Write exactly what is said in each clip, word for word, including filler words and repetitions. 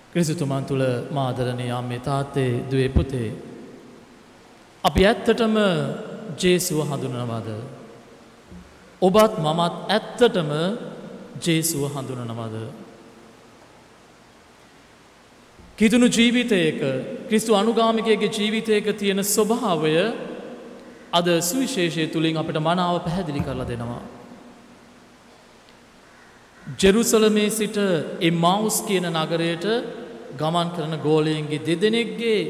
ක්‍රිස්තුතුමන් තුළ මාදරණීය අම්මේ තාත්තේ දුවේ පුතේ අපි ඇත්තටම ජේසුව හඳුනනවද? ඔබත් මමත් ඇත්තටම ජේසුව හඳුනනවද? කිතුණු ජීවිතයක ක්‍රිස්තු අනුගාමිකයෙකුගේ ජීවිතයක තියෙන ස්වභාවය අද සුවිශේෂය තුලින් අපිට මනාව පැහැදිලි කරලා දෙනවා. ජෙරුසලමේ සිට එම්මාවුස් කියන නගරයට ගමන් කරන ගෝලයන්ගේ දෙදෙනෙක්ගේ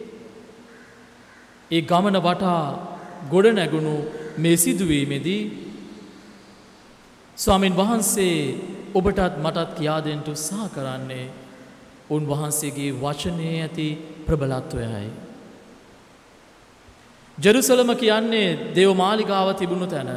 ඒ ගමන වටා ගොඩ නැගුණු මේ සිදුවීමේදී ස්වාමීන් වහන්සේ ඔබටත් මටත් කියා දෙන්න උත්සාහ කරන්නේ උන්වහන්සේගේ වචනේ ඇති ප්‍රබලත්වයයි. ජෙරුසලම කියන්නේ දේව මාලිගාව තිබුණු තැන.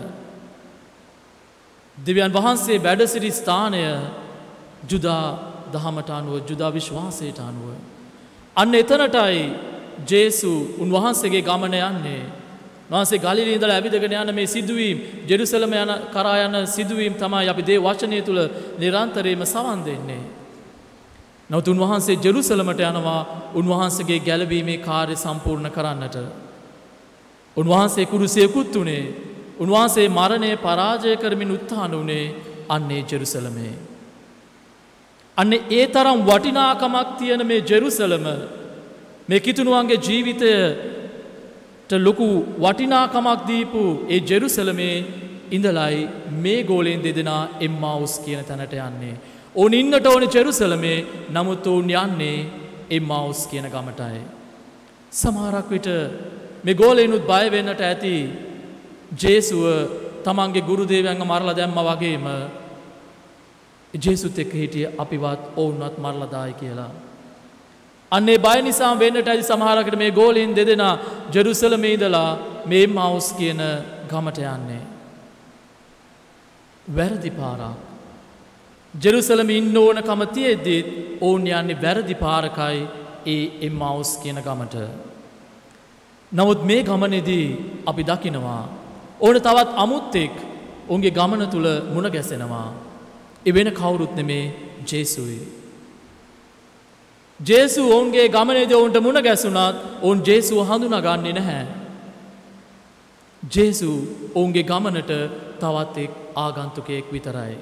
දෙවියන් වහන්සේ වැඩ සිටි ස්ථානය ජුදා දහමට අනුව ජුදා විශ්වාසයට අනුව. අන්න එතනටයි ජේසු උන්වහන්සේගේ ගමන යන්නේ. උන්වහන්සේ ගලිලේ ඉඳලා ඇවිදගෙන යන මේ සිදුවීම් ජෙරුසලම යන කරා යන සිදුවීම් තමයි අපි දේ වචනය තුල නිරන්තරයෙන්ම සවන් දෙන්නේ. නමුත් උන්වහන්සේ ජෙරුසලමට යනවා උන්වහන්සේගේ ගැලවීමේ කාර්ය සම්පූර්ණ කරන්නට. උන්වහන්සේ කුරුසියකුත් උනේ උන්වහන්සේ මරණය පරාජය කරමින් උත්ථාන වුණේ අන්නේ ජෙරුසලමේ. අන්නේ ඒ තරම් වටිනාකමක් තියෙන මේ ජෙරුසලම මේ කිතුණුවන්ගේ ජීවිතයට ලොකු වටිනාකමක් දීපු ඒ ජෙරුසලමේ ඉඳලයි මේ ගෝලෙන් දෙදෙනා එම්මාවුස් කියන තැනට යන්නේ. ඕන් ඉන්නට ඕනේ ජෙරුසලමේ, නමුත් ඕන් යන්නේ එම්මාවුස් කියන ගමටයි. සමහරක් විට මේ ගෝලෙනුත් බය වෙන්නට ඇති. ජේසුව තමන්ගේ ගුරු දේවයන්ව මරලා දැම්මා වගේම ජේසුත් එක්ක හිටිය අපිවත් ඔවුන්වත් මරලා දායි කියලා. අන්නේ බය නිසා වෙන්නට ඇති සමහරකට මේ ගෝලීන් දෙදෙනා ජෙරුසලමේ ඉඳලා මේ එම්මාවුස් කියන ගමට යන්නේ. වැරදි පාරක්. ජෙරුසලමේ ඉන්න ඕනකම තියෙද්දි ඔවුන් යන්නේ වැරදි පාරකයි ඒ එම්මාවුස් කියන ගමට. නමුත් මේ ගමනේදී අපි දකිනවා ඕන තවත් අමුත්තෙක් ඔවුන්ගේ ගමන තුල මුණ ගැසෙනවා. ඒ වෙන කවුරුත් නෙමේ ජේසුයි. ජේසු ඔවුන්ගේ ගමනේදී ඔවුන්ට මුණ ගැසුණත් ඔවුන් ජේසුව හඳුනාගන්නේ නැහැ. ජේසු ඔවුන්ගේ ගමනට තවත් එක් ආගන්තුකයෙක් විතරයි.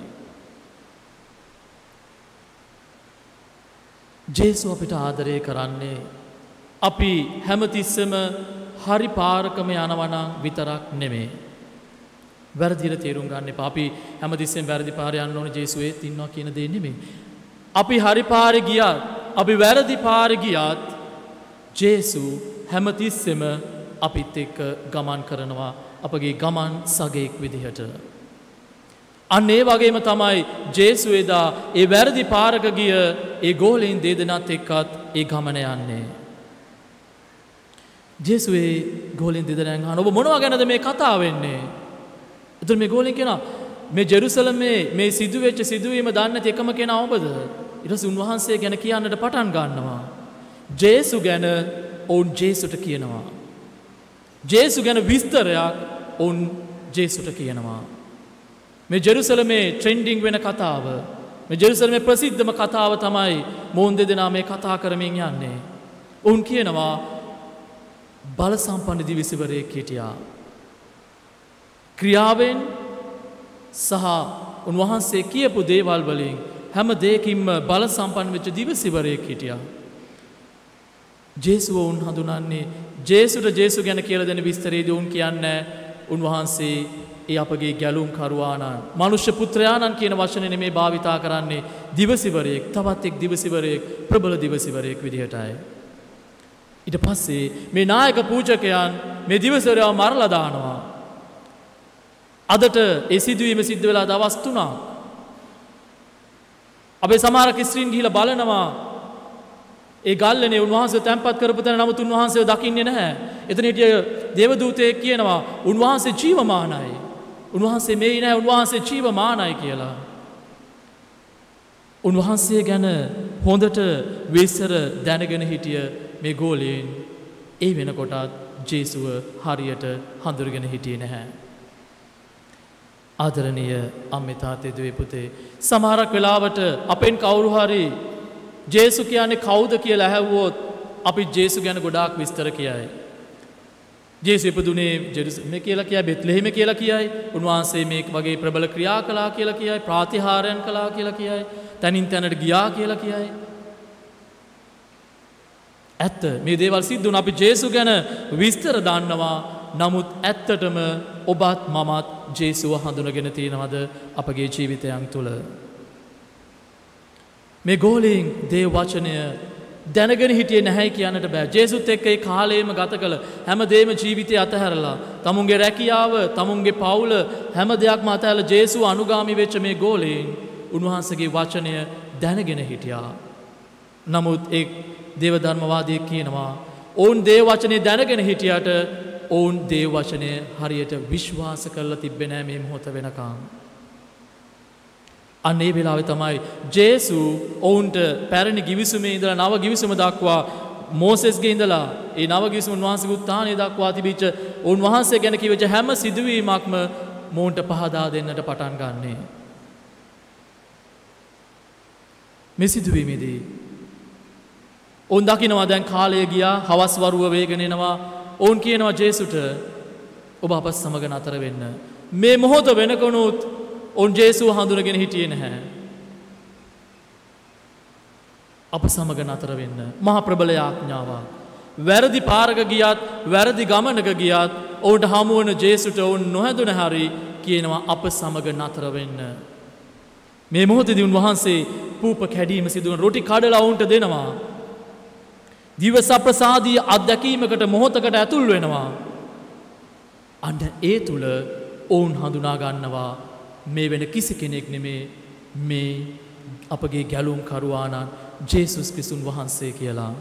ජේසු අපිට ආදරය කරන්නේ අපි හැමතිස්සෙම හරි පාරකම යනවා නම් විතරක් නෙමෙයි. වැරදිට තේරුම් ගන්න එපා. අපි හැමතිස්සෙම වැරදි පාරේ යන්න ඕනේ ජේසු ඒත් ඉන්නවා කියන දේ නෙමෙයි. අපි හරි පාරේ ගියත්, අපි වැරදි පාරේ ගියත් ජේසු හැමතිස්සෙම අපිත් එක්ක ගමන් කරනවා අපගේ ගමන් සගයෙක් විදිහට. අන්න ඒ වගේම තමයි ජේසු එදා ඒ වැරදි පාරක ගිය ඒ ගෝලීන් දෙදෙනාත් එක්කත් ඒ ගමන යන්නේ. ජේසුවේ ගෝලීන් දෙදෙනාගෙන් අහන ඔබ මොනවා ගැනද මේ කතා වෙන්නේ? එතකොට මේ ගෝලීන් කියනවා මේ ජෙරුසලමේ මේ සිදුවෙච්ච සිදුවීම දන්නේ නැති එකම කෙනා ඔබද? ඊට පස්සේ උන්වහන්සේ ගැන කියන්නට පටන් ගන්නවා. ජේසු ගැන ඔවුන් ජේසුට කියනවා. ජේසු ගැන විස්තරයක් ඔවුන් ජේසුට කියනවා. මේ ජෙරුසලමේ ට්‍රෙන්ඩින් වෙන කතාව, මේ ජෙරුසලමේ ප්‍රසිද්ධම කතාව තමයි මොවුන් දෙදෙනා මේ කතා කරමින් යන්නේ. ඔවුන් කියනවා බල සම්පන්න දිවිසිවරයෙක් හිටියා. ක්‍රියාවෙන් සහ උන්වහන්සේ කියපු දේවල් වලින් හැම දෙයකින්ම බල සම්පන්න වෙච්ච දිවිසිවරයෙක් හිටියා. ජේසුව උන් හඳුනන්නේ ජේසුට ජේසු ගැන කියලා දෙන විස්තරයේදී උන් කියන්නේ උන්වහන්සේ ඒ අපගේ ගැලුම් කරුවාණන් මනුෂ්‍ය පුත්‍රයාණන් කියන වචනේ නෙමේ භාවිතා කරන්නේ දිවසිවරයෙක්, තවත් එක් දිවසිවරයෙක්, ප්‍රබල දිවසිවරයෙක් විදිහටයි. ඊට පස්සේ මේ නායක පූජකයන් මේ දිවසිවරයව මරලා දානවා. අදට ඒ සිදුවීම සිද්ධ වෙලා දවස් තුනක්. අපේ සමහර කිස්ත්‍රීන් ගිහිලා බලනවා ඒ ගල්ලනේ උන්වහන්සේ තැන්පත් කරපු තැන, නමුත් උන්වහන්සේව දකින්නේ නැහැ. එතන හිටිය දේවදූතයෙක් කියනවා උන්වහන්සේ ජීවමානයි. උන්වහන්සේ මේ නැහැ, උන්වහන්සේ ජීවමානයි කියලා. උන්වහන්සේ ගැන හොඳට විස්තර දැනගෙන හිටිය මේ ගෝලීන් ඒ වෙනකොටත් ජේසුව හරියට හඳුරගෙන හිටියේ නැහැ. ආදරණීය අම්මේ තාත්තේ දුවේ පුතේ, සමහරක් වෙලාවට අපෙන් කවුරු හරි ජේසු කියන්නේ කවුද කියලා ඇහුවොත් අපි ජේසු ගැන ගොඩාක් විස්තර කියයි. ජේසු ඉපදුනේ ජෙරුසලමේ කියලා කියයි, බෙත්ලෙහෙම කියලා කියයි. උන්වහන්සේ මේ වගේ ප්‍රබල ක්‍රියා කළා කියලා කියයි, ප්‍රාතිහාර්යයන් කළා කියලා කියයි, තනින් තැනට ගියා කියලා කියයි. ඇත්ත මේ දේවල් සිද්ධ වුණා. අපි ජේසු ගැන විස්තර දන්නවා. නමුත් ඇත්තටම ඔබත් මමත් ජේසුව හඳුනගෙන තියෙනවද අපගේ ජීවිතයන් තුළ? මේ ගෝලීන් දේව වචනය දැනගෙන හිටියේ නැහැ කියන්නට බෑ. ජේසුත් එක්ක ඒ කාලේම ගත කළ හැමදේම ජීවිතය අතහැරලා, තමුන්ගේ රැකියාව, තමුන්ගේ පවුල හැම දෙයක්ම අතහැරලා ජේසුව අනුගාමී වෙච්ච මේ ගෝලීන් උන්වහන්සේගේ වචනය දැනගෙන හිටියා. නමුත් ඒ දේව ධර්මවාදී කියනවා ඔවුන් දේව වචනේ දැනගෙන හිටියට ඔවුන් දේව වචනය හරියට විශ්වාස කරලා තිබ්බේ නෑ මේ මොහොත වෙනකම්. අන්න ඒ වෙලාවේ තමයි ජේසු ඔවුන්ට පැරණි ගිවිසුමේ ඉඳලා නව ගිවිසුම දක්වා, මෝසෙස්ගේ ඉඳලා ඒ නව ගිවිසුම උන්වහන්සේගේ උත්ථානය දක්වා තිබිච්ච උන්වහන්සේ ගැන කියවෙච්ච හැම සිදුවීමක්ම මොවුන්ට පහදා දෙන්නට පටන් ගන්නේ. මේ සිදුවීමේදී ඔවුන් දකිනවා දැන් කාලය ගියා, හවස් වරුව වේගෙන එනවා. ඔවුන් කියනවා ජේසුට ඔබ අප සමග නතර වෙන්න. මේ මොහොත වෙනකොනුත් ඔවුන් ජේසුව හඳුනගෙන හිටියේ නැහැ. අප සමග නතර වෙන්න. මහා ප්‍රබල ආඥාවක්. වැරදි පාරක ගියත්, වැරදි ගමනක ගියත් ඔවුන්ට හමු වන ජේසුට ඔවුන් නොහැදුන හරි කියනවා අප සමග නතර වෙන්න. මේ මොහොතේදී උන්වහන්සේ පූප කැඩීම සිදු කරන රොටි කඩලා ඔවුන්ට දෙනවා. දිවස ප්‍රසාදී අත්දැකීමකට මොහොතකට ඇතුල් වෙනවා. අන්න ඒ තුල ඔවුන් හඳුනා ගන්නවා මේ වෙන කිසි කෙනෙක් නෙමේ, මේ අපගේ ගැලුම් කරුවාණන් ජේසුස් ක්‍රිස්තුන් වහන්සේ කියලා.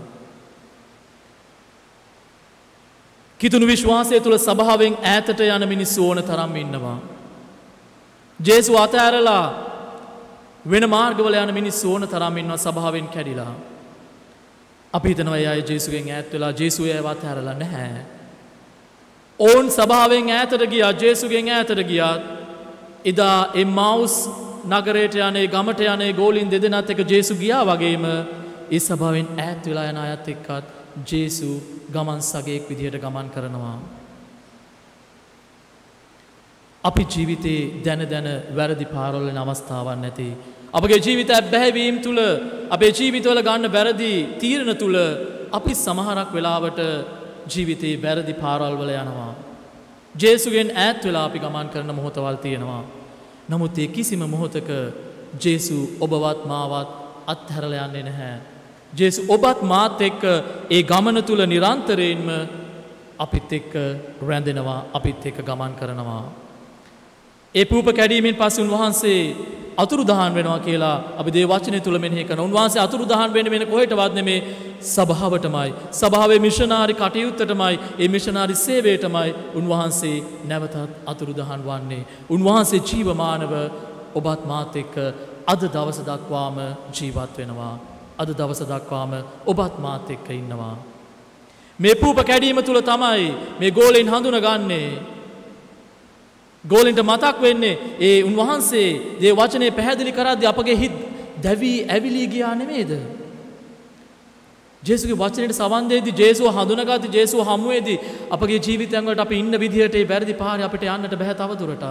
කිතුණු විශ්වාසය තුළ සභාවෙන් ඈතට යන මිනිස්සු ඕන තරම් ඉන්නවා. ජේසු අතහැරලා වෙන මාර්ගවල යන මිනිස්සු ඕන තරම් ඉන්නවා සභාවෙන් කැඩිලා. අපි හිතනවා අය ජේසුගෙන් ඈත් වෙලා ජේසු ඒව අතහැරලා නැහැ. ඕන් සභාවෙන් ඈතට ගියා, ජේසුගෙන් ඈතට ගියා. එදා එම්මාවුස් නගරයට යන්නේ, ගමට යන්නේ ගෝලින් දෙදෙනාත් එක්ක ජේසු ගියා වගේම ඒ සභාවෙන් ඈත් වෙලා යන අයත් එක්කත් ජේසු ගමන් සගයෙක් විදිහට ගමන් කරනවා. අපි ජීවිතේ දැන දැන වැරදි පාරවල යන අවස්ථාවක් නැති. අපගේ ජීවිත බැහැවීම් තුළ, අපේ ජීවිතවල ගන්න වැරදි තීරණ තුළ අපි සමහරක් වෙලාවට ජීවිතේ වැරදි පාරවල් වල යනවා. ජේසුගෙන් ඈත් වෙලා අපි ගමන් කරන මොහොතවල් තියෙනවා. නමුත් ඒ කිසිම මොහොතක ජේසු ඔබවත් මාවත් අත්හැරලා යන්නේ නැහැ. ජේසු ඔබත් මාත් එක්ක ඒ ගමන තුල නිරන්තරයෙන්ම අපිත් එක්ක රැඳෙනවා, අපිත් එක්ක ගමන් කරනවා. ඒ පූප කැඩීමෙන් පස්සේ උන්වහන්සේ අතුරුදහන් වෙනවා කියලා අපි දේ වචනේ තුල මෙනෙහි කරනවා. උන්වහන්සේ අතුරුදහන් වෙන්නේ වෙන කොහෙටවත් නෙමේ, සභාවටමයි. සභාවේ මිෂනාරි කටයුත්තටමයි, ඒ මිෂනාරි සේවයටමයි උන්වහන්සේ නැවතත් අතුරුදහන් වන්නේ. උන්වහන්සේ ජීවමානව ඔබත් මාත් එක්ක අද දවස දක්වාම ජීවත් වෙනවා. අද දවස දක්වාම ඔබත් මාත් එක්ක ඉන්නවා. මේ පූප කැඩීම තුල තමයි මේ ගෝලෙන් හඳුනගන්නේ. ගෝලින්ට මතක් වෙන්නේ ඒ උන්වහන්සේ දේ වචනේ පැහැදිලි කරද්දී අපගේ හිත් දැවි ඇවිලී ගියා නෙමේද? ජේසුගේ වචනයට සවන් දෙද්දී, ජේසුව හඳුනාගත්තී, ජේසුව හමුවේදී අපගේ ජීවිතයන් වලට අපි ඉන්න විදිහට ඒ වැරදි පාරේ අපිට යන්නට බෑ තව දුරටත්.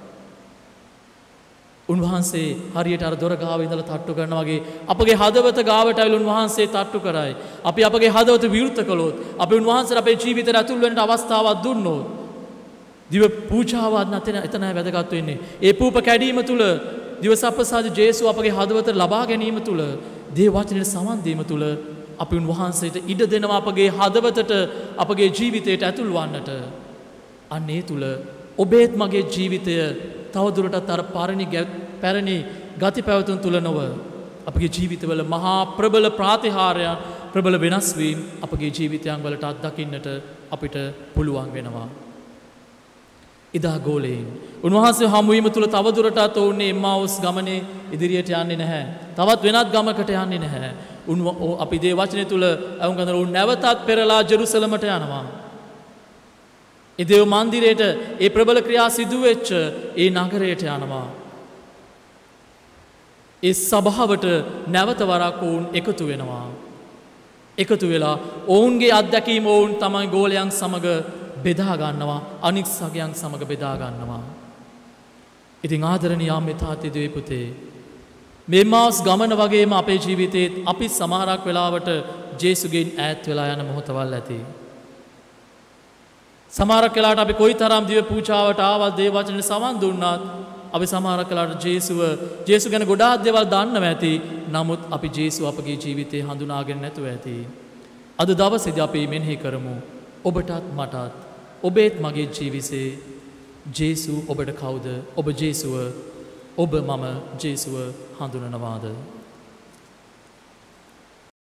උන්වහන්සේ හරියට අර දොර ගාව ඉඳලා තට්ටු කරනවා වගේ අපගේ හදවත ගාවට ඇවිල්ලා උන්වහන්සේ තට්ටු කරයි. අපි අපගේ හදවත විවෘත කළොත්, අපි උන්වහන්සේට අපේ ජීවිතයට ඇතුල් වෙන්න අවස්ථාවක් දුන්නොත්, දිව පූජාවක් නැතන එතනයි වැදගත් වෙන්නේ. ඒ පූප කැඩීම තුල දිවසප්පසාද ජේසුව අපගේ හදවත ලබා ගැනීම තුල, දේ වචනයට සවන් දීම තුල අපි උන්වහන්සේට ඉඩ දෙනවා අපගේ හදවතට, අපගේ ජීවිතයට ඇතුල් වන්නට. අන්න ඒ තුල ඔබේත් මගේ ජීවිතය තවදුරටත් අර පරණි පැරණි ගති පැවතුම් තුල නොව අපගේ ජීවිතවල මහා ප්‍රබල ප්‍රාතිහාර්යයන්, ප්‍රබල වෙනස් වීම අපගේ ජීවිතයන් වලට අත්දකින්නට අපිට පුළුවන් වෙනවා. ඉදා ගෝලයෙන් උන්වහන්සේ හමුවීම තුළ තවදුරටත් ඔවුන්නේ එම්මාවුස් ගමනේ ඉදිරියට යන්නේ නැහැ. තවත් වෙනත් ගමකට යන්නේ නැහැ. අපි දේ වචනේ තුළ අවුන් ගන්න උන් නැවතත් පෙරලා ජෙරුසලමට යනවා. ඒ දේව මන්දිරයට, ඒ ප්‍රබල ක්‍රියා සිදු වෙච්ච ඒ නගරයට යනවා. ඒ සභාවට නැවත වරක් ඔවුන් එකතු වෙනවා. එකතු වෙලා ඔවුන්ගේ අත්දැකීම ඔවුන් තමයි ගෝලයන් සමග බෙදා ගන්නවා, අනික් සගයන් සමග බෙදා ගන්නවා. ඉතින් ආදරණීය අම්මේ තාත්තේ දුවේ පුතේ, මේ මාස් ගමන වගේම අපේ ජීවිතේත් අපි සමහරක් වෙලාවට ජේසුගෙන් ඈත් වෙලා යන මොහොතවල් ඇති. සමහරක් වෙලාවට අපි කොයිතරම් දිව පූජාවට ආවල් දේව වචනේ සවන් දුන්නාත් අපි සමහරක් වෙලාවට ජේසුව ජේසු ගැන ගොඩාක් දේවල් දන්නව ඇති. නමුත් අපි ජේසුව අපගේ ජීවිතේ හඳුනාගෙන නැතුව ඇති. අද දවසේදී අපි මෙනෙහි කරමු. ඔබටත් මටත් ඔබේත් මගේ ජීවිතේ ජේසු ඔබට කවුද? ඔබ ජේසුව ඔබ මම ජේසුව හඳුනනවාද?